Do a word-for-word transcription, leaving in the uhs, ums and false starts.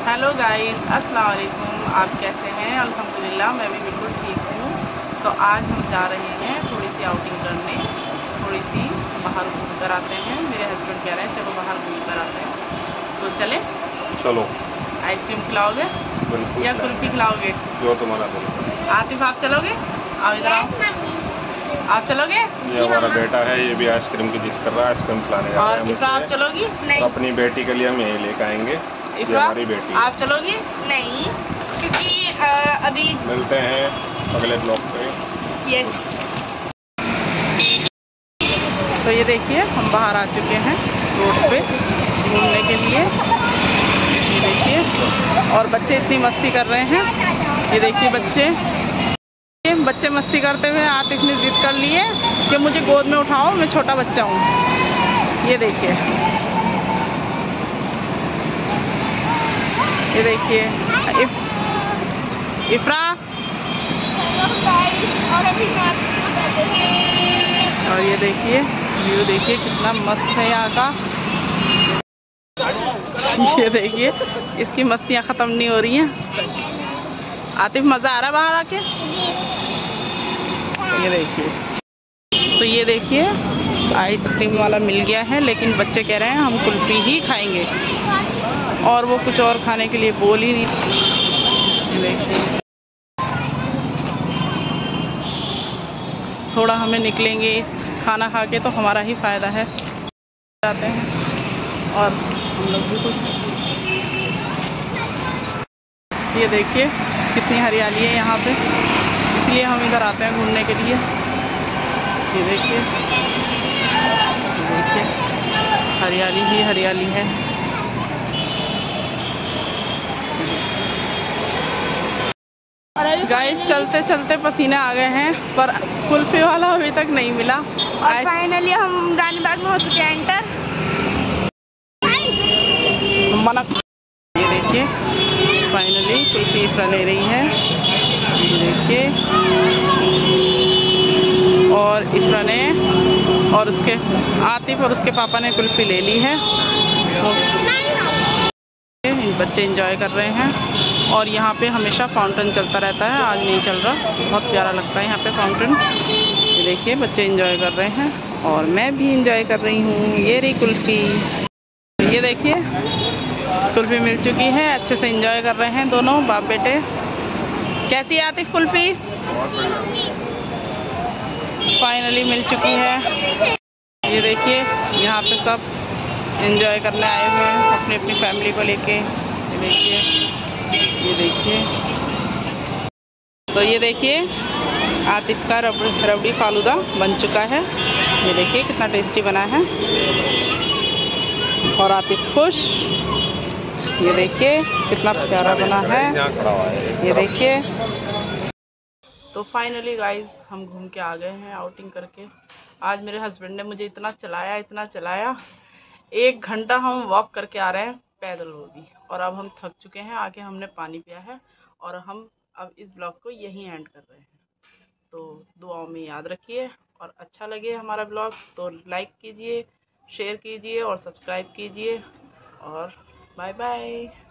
Hello guys, अस्सलाम वालेकुम। आप कैसे हैं? अल्हम्दुलिल्लाह मैं भी बिल्कुल ठीक हूँ। तो आज हम जा रहे हैं थोड़ी सी आउटिंग करने, थोड़ी सी बाहर घूम कर आते हैं। मेरे हस्बैंड कह रहे हैं चलो बाहर घूम कर आते हैं, तो चले। चलो। आइसक्रीम खिलाओगे बिल्कुल। या कुल्फी खिलाओगे? जो तुम्हारा दिल। आतिफ आप चलोगे? आओ इधर आओ। आप चलोगे? ये हमारा बेटा है, ये भी आइसक्रीम की जिद कर रहा है, आइसक्रीम खिलाने जा रहे हैं। और इफ्रा आप चलोगी? नहीं। तो अपनी बेटी के लिए हम यही लेकर आएंगे। ये हमारी बेटी। आप चलोगी? नहीं, क्योंकि आ, अभी मिलते हैं अगले ब्लॉग पे। यस। तो ये देखिए हम बाहर आ चुके हैं रोड पे घूमने के लिए। ये देखिए और बच्चे इतनी मस्ती कर रहे हैं। ये देखिए बच्चे बच्चे मस्ती करते हुए आतिफ ने जिद कर ली है कि मुझे गोद में उठाओ, मैं छोटा बच्चा हूँ। ये देखिए ये देखिए इफ, इफ्रा और ये देखिए व्यू देखिए कितना मस्त है यहाँ का। ये देखिए इसकी मस्तियाँ ख़त्म नहीं हो रही हैं। आतिफ मज़ा आ रहा है बाहर आके? ये देखिए तो ये देखिए आइसक्रीम वाला मिल गया है, लेकिन बच्चे कह रहे हैं हम कुल्फी ही खाएंगे और वो कुछ और खाने के लिए बोल ही नहीं। ये देखिए थोड़ा हमें निकलेंगे खाना खा के तो हमारा ही फ़ायदा है। जाते हैं और हम लोग भी कुछ। ये देखिए कितनी हरियाली है यहाँ पे, इसलिए हम इधर आते हैं घूमने के लिए। ये देखिए ये देखिए हरियाली ही हरियाली है। गाइस चलते चलते पसीने आ गए हैं, पर कुल्फी वाला अभी तक नहीं मिला। और फाइनली हम रानी बाग में हो चुके हैं एंटर। मना। ये देखिए फाइनली कुल्फी इफ्रा ले रही है। ये देखिए और इफ्रा ने और उसके आतिफ और उसके पापा ने कुल्फी ले ली है। बच्चे एंजॉय कर रहे हैं और यहाँ पे हमेशा फाउंटेन चलता रहता है, आज नहीं चल रहा। बहुत प्यारा लगता है यहाँ पे फाउंटेन। ये देखिए बच्चे एंजॉय कर रहे हैं और मैं भी एंजॉय कर रही हूँ। ये रही कुल्फी। ये देखिए कुल्फी मिल चुकी है, अच्छे से एंजॉय कर रहे हैं दोनों बाप बेटे। कैसी है आतिफ कुल्फी? फाइनली मिल चुकी है। ये देखिए यहाँ पे सब एंजॉय करने आए हुए हैं अपनी अपनी फैमिली को लेके। ये देखिए ये देखिए तो ये देखिए आतिफ का रबड़ी रबड़ी फालूदा बन चुका है। ये देखिए कितना टेस्टी बना है और आतिफ खुश। ये देखिए कितना प्यारा बना है। ये देखिए तो फाइनली गाइस हम घूम के आ गए हैं आउटिंग करके। आज मेरे हस्बैंड ने मुझे इतना चलाया इतना चलाया, एक घंटा हम वॉक करके आ रहे हैं पैदल वो भी, और अब हम थक चुके हैं। आके हमने पानी पिया है और हम अब इस ब्लॉग को यहीं एंड कर रहे हैं। तो दुआओं में याद रखिए और अच्छा लगे हमारा ब्लॉग तो लाइक कीजिए, शेयर कीजिए और सब्सक्राइब कीजिए और बाय बाय।